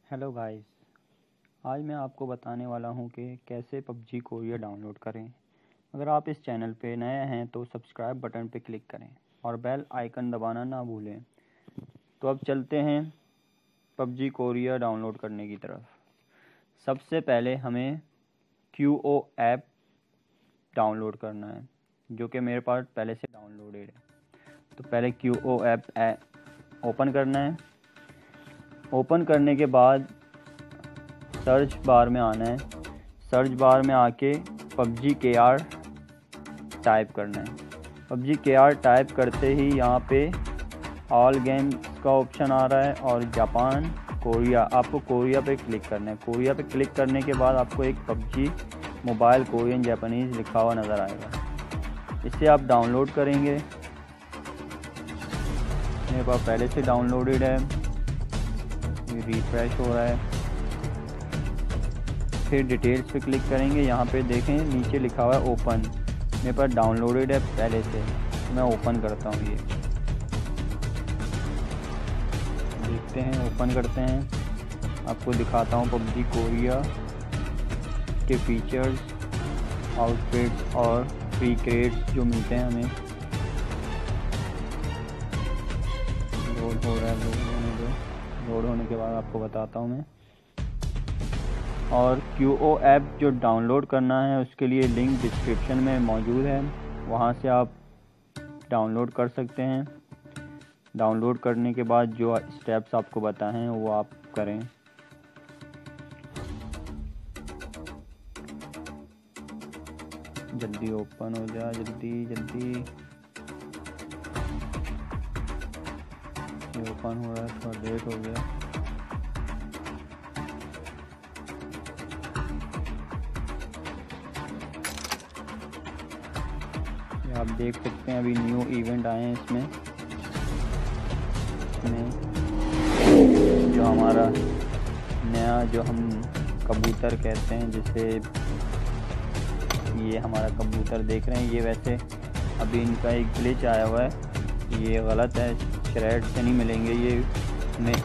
Hello guys, आज मैं आपको बताने वाला हूं कि कैसे PUBG कोरिया डाउनलोड करें। अगर आप इस चैनल पे नए हैं तो सब्सक्राइब बटन पे क्लिक करें और बेल आइकन दबाना ना भूलें। तो अब चलते हैं PUBG कोरिया डाउनलोड करने की तरफ। सबसे पहले हमें QO ऐप डाउनलोड करना है, जो कि मेरे पास पहले से डाउनलोडेड है। तो पहले QO ऐप ओपन करना है। ओपन करने के बाद सर्च बार में आना है। सर्च बार में आके PUBG KR टाइप करना है। PUBG KR टाइप करते ही यहाँ पे ऑल गेम्स का ऑप्शन आ रहा है और जापान कोरिया, आपको कोरिया पे क्लिक करना है। कोरिया पे क्लिक करने के बाद आपको एक PUBG मोबाइल कोरियन जापानीज़ लिखा हुआ नज़र आएगा। इसे आप डाउनलोड करेंगे। मेरे पास पहले से डाउनलोडेड है, रिफ्रेश हो रहा है। फिर डिटेल्स पे क्लिक करेंगे। यहाँ पे देखें नीचे लिखा हुआ है ओपन। मेरे पास डाउनलोडेड है पहले से, तो मैं ओपन करता हूँ। ये देखते हैं, ओपन करते हैं। आपको दिखाता हूँ PUBG कोरिया के फीचर्स, आउटफिट्स और फ्री क्रेड्स जो मिलते हैं हमें। लोड हो रहा है, लोड होने दो। लोड होने के बाद आपको बताता हूँ मैं। और QO ऐप जो डाउनलोड करना है उसके लिए लिंक डिस्क्रिप्शन में मौजूद है, वहाँ से आप डाउनलोड कर सकते हैं। डाउनलोड करने के बाद जो स्टेप्स आपको बताए हैं वो आप करें। जल्दी ओपन हो जाए, जल्दी जल्दी। ये ओपन हो रहा है, थोड़ा लेट हो गया। आप देख सकते हैं अभी न्यू इवेंट आए हैं इसमें जो हमारा नया, जो हम कबूतर कहते हैं, जिसे ये हमारा कबूतर देख रहे हैं, ये वैसे अभी इनका एक ग्लिच आया हुआ है, ये गलत है। श्रेड से नहीं मिलेंगे ये हमें,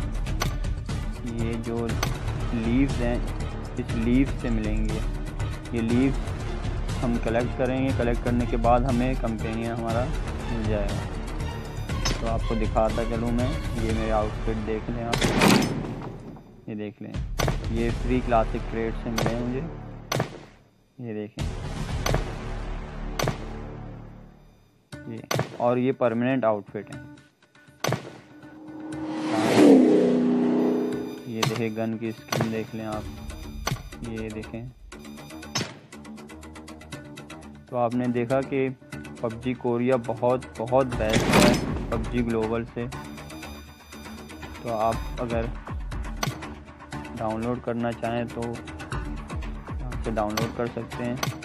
ये जो लीव्स हैं इस लीव से मिलेंगे। ये लीव्स हम कलेक्ट करेंगे। कलेक्ट करने के बाद हमें कंपेनियन हमारा मिल जाएगा। तो आपको दिखाता चलूँ मैं। ये मेरे आउटफिट देख लें आप, ये देख लें, ये फ्री क्लासिक क्रेड से मिले हैं मुझे। ये देखें, ये और ये परमानेंट आउटफिट है। ये देखें, गन की स्किन देख लें आप, ये देखें। तो आपने देखा कि PUBG कोरिया बहुत बेस्ट है PUBG ग्लोबल से। तो आप अगर डाउनलोड करना चाहें तो यहाँ से डाउनलोड कर सकते हैं।